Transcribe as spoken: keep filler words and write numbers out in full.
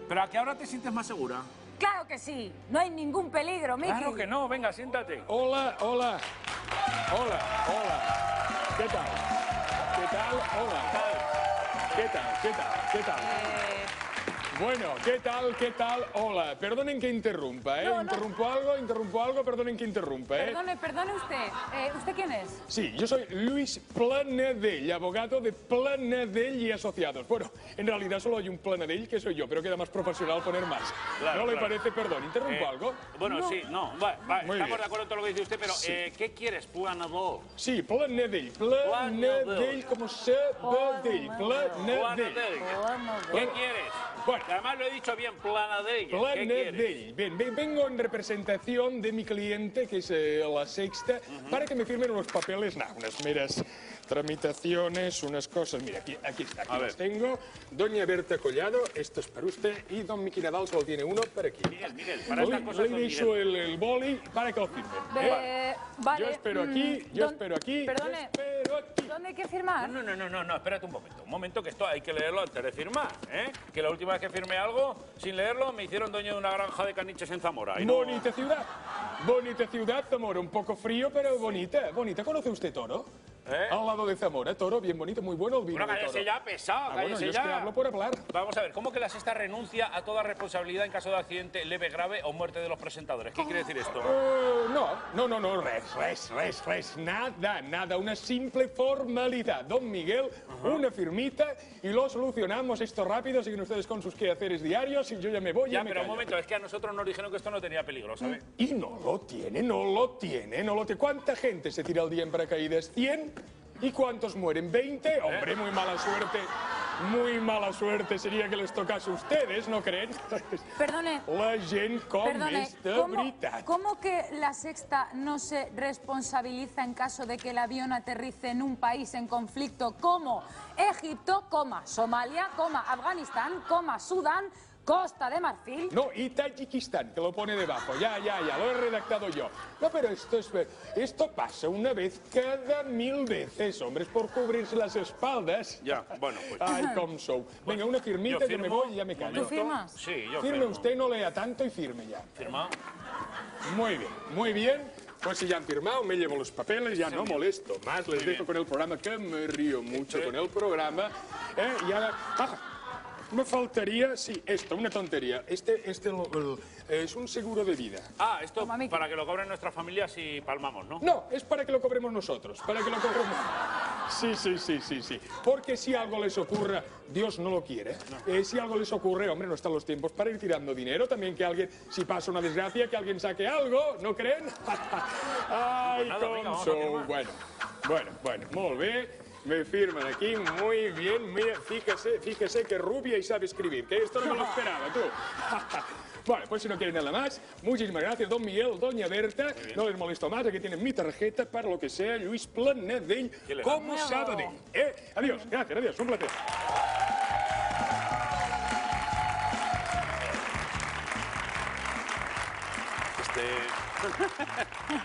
¿Pero a qué ahora te sientes más segura? Claro que sí, no hay ningún peligro, Miki. Claro que no, venga, siéntate. Hola, hola. Hola, hola. ¿Qué tal? ¿Qué tal? Hola. ¿Qué tal? ¿Qué tal? ¿Qué tal? Eh... Bueno, ¿qué tal? ¿Qué tal? Hola. Perdonen que interrumpa, ¿eh? No, no. Interrumpo algo, interrumpo algo, perdonen que interrumpa, ¿eh? Perdone, perdone usted. Eh, ¿Usted quién es? Sí, yo soy Luis Planadell, abogado de Planadell y Asociados. Bueno, en realidad solo hay un Planadell, que soy yo, pero queda más profesional poner más. Claro, ¿No le claro. parece? Perdón, ¿interrumpo Eh, algo? Bueno, No. sí, no, vale, vale, Muy estamos bien. de acuerdo en todo lo que dice usted, pero Sí. eh, ¿qué quieres, Planador? Sí, Planadell, Planadell, como se Planadell, Planadell. Planadell. ¿Qué quieres? Bueno. Que además lo he dicho bien, Planadell. ¿Qué quieres? Planadell. Bien, ven- vengo en representación de mi cliente, que es eh, la Sexta, para que me firmen unos papeles, nada, unas meras tramitaciones, unas cosas. Mira, aquí, aquí está, aquí A los ver. tengo. Doña Berta Collado, esto es para usted, y don Miki Nadal solo tiene uno para aquí. Miguel, Miguel, para Le, estas cosas le don deixo Miguel. el, el boli para que lo firmen. Eh, ¿eh? vale. Yo espero aquí, mm, yo don- espero aquí, Perdone, yo espero aquí. ¿dónde hay que firmar? No, no, no, no, no, espérate un momento. Un momento que esto hay que leerlo antes de firmar, ¿eh? Que la última vez que firmé algo, sin leerlo, me hicieron dueño de una granja de caniches en Zamora. Y no... Bonita ciudad, bonita ciudad, Zamora, un poco frío, pero bonita, bonita. ¿Conoce usted Toro? ¿Eh? Al lado de Zamora, Toro, bien bonito, muy bueno el vino Bueno, de cállese Toro. ya, pesado, Ah, bueno, cállese yo es ya. que hablo por hablar. Vamos a ver, ¿cómo que la Sexta renuncia a toda responsabilidad en caso de accidente leve, grave o muerte de los presentadores? ¿Qué quiere decir esto? Eh, no, no, no, no, res, res, res, res, nada, nada, una simple formalidad. Don Miguel, una firmita y lo solucionamos esto rápido, siguen ustedes con sus quehaceres diarios y yo ya me voy. Ya, me pero un callo. momento, es que a nosotros nos dijeron que esto no tenía peligro, ¿sabes? Y no lo tiene, no lo tiene, no lo tiene. ¿Cuánta gente se tira al día en paracaídas? ¿cien? ¿Y cuántos mueren? ¿veinte? Hombre, muy mala suerte. Muy mala suerte sería que les tocase a ustedes, ¿no creen? Perdone. La gent com Perdone, és de ¿cómo, veritat. ¿cómo que la Sexta no se responsabiliza en caso de que el avión aterrice en un país en conflicto como Egipto, coma, Somalia, coma, Afganistán, coma, Sudán, Costa de Marfil? No, y Tayikistán, que lo pone debajo. Ya, ya, ya, lo he redactado yo. No, pero esto es esto pasa una vez cada mil veces, hombre, es por cubrirse las espaldas. Ya, bueno, pues... Ay, com sou. Venga, una firmita Yo que me firmo, voy y ya me un callo. ¿Tú momento. firmas? Sí, yo Firme firmo. usted, no lea tanto y firme ya. ¿Firma? Muy bien, muy bien. Pues si ya han firmado, me llevo los papeles, ya no molesto más. Les dejo con el programa, que me río mucho Sí. con el programa. ¿eh? Y ahora... Ah, me faltaría, sí, esto, una tontería. Este, este lo- el- es un seguro de vida. Ah, esto Toma, Miki. para que lo cobren nuestras familias si palmamos, ¿no? No, es para que lo cobremos nosotros, para que lo cobremos. Sí, sí, sí, sí, sí. Porque si algo les ocurra, Dios no lo quiere. eh, si algo les ocurre, hombre, no están los tiempos para ir tirando dinero. También que alguien, si pasa una desgracia, que alguien saque algo, ¿no creen? Ay, Pues nada, com venga, vamos a sou. firmar. Bueno, bueno, bueno, molt bé. Me firman aquí, muy bien. Mira, fíjese, fíjese que rubia y sabe escribir, que esto no me lo esperaba, tú. Bueno, pues si no quieren nada más, muchísimas gracias, don Miguel, doña Berta. No les molesto más, aquí tienen mi tarjeta para lo que sea, Luis Planadell, Qué elegante. como Sabadell. ¿Eh? Adiós, gracias, adiós, un placer. Este...